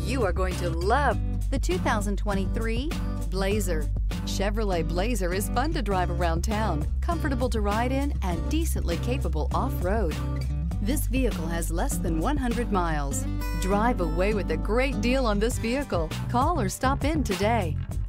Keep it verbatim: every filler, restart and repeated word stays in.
You are going to love the two thousand twenty-three Blazer. Chevrolet Blazer is fun to drive around town, comfortable to ride in, and decently capable off-road. This vehicle has less than one hundred miles. Drive away with a great deal on this vehicle. Call or stop in today.